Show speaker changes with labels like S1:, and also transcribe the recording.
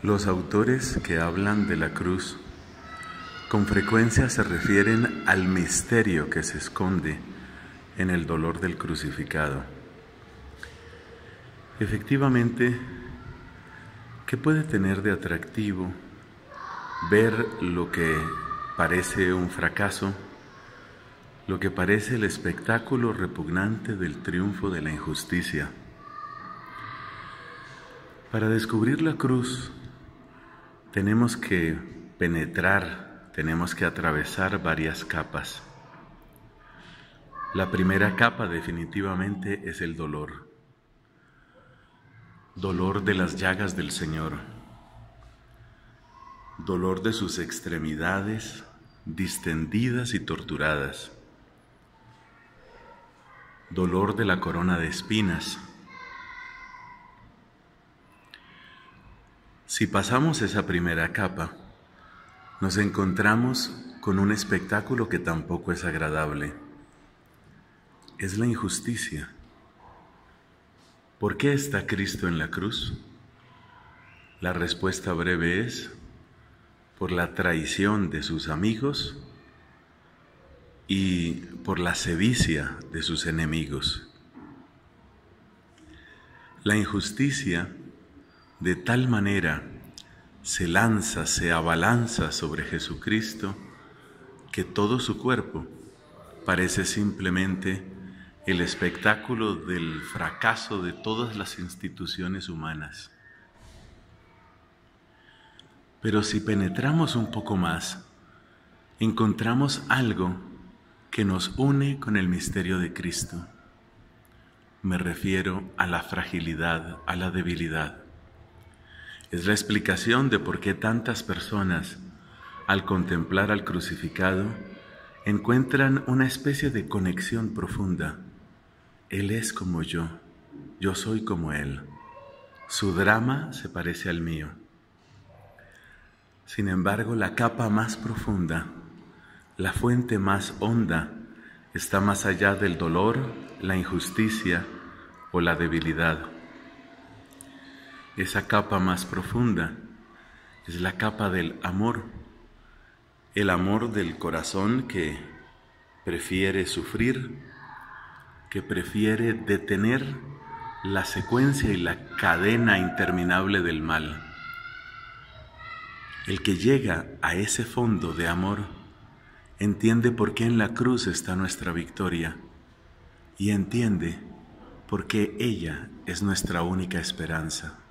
S1: Los autores que hablan de la cruz con frecuencia se refieren al misterio que se esconde en el dolor del crucificado. Efectivamente, ¿qué puede tener de atractivo ver lo que parece un fracaso, lo que parece el espectáculo repugnante del triunfo de la injusticia? Para descubrir la cruz tenemos que penetrar, tenemos que atravesar varias capas. La primera capa definitivamente es el dolor. Dolor de las llagas del Señor. Dolor de sus extremidades distendidas y torturadas. Dolor de la corona de espinas. Si pasamos esa primera capa, nos encontramos con un espectáculo que tampoco es agradable. Es la injusticia. ¿Por qué está Cristo en la cruz? La respuesta breve es: por la traición de sus amigos y por la sevicia de sus enemigos. La injusticia de tal manera se abalanza sobre Jesucristo, que todo su cuerpo parece simplemente el espectáculo del fracaso de todas las instituciones humanas. Pero si penetramos un poco más, encontramos algo que nos une con el misterio de Cristo. Me refiero a la fragilidad, a la debilidad. Es la explicación de por qué tantas personas, al contemplar al crucificado, encuentran una especie de conexión profunda. Él es como yo soy como Él. Su drama se parece al mío. Sin embargo, la capa más profunda, la fuente más honda, está más allá del dolor, la injusticia o la debilidad. Esa capa más profunda es la capa del amor, el amor del corazón que prefiere sufrir, que prefiere detener la secuencia y la cadena interminable del mal. El que llega a ese fondo de amor entiende por qué en la cruz está nuestra victoria y entiende por qué ella es nuestra única esperanza.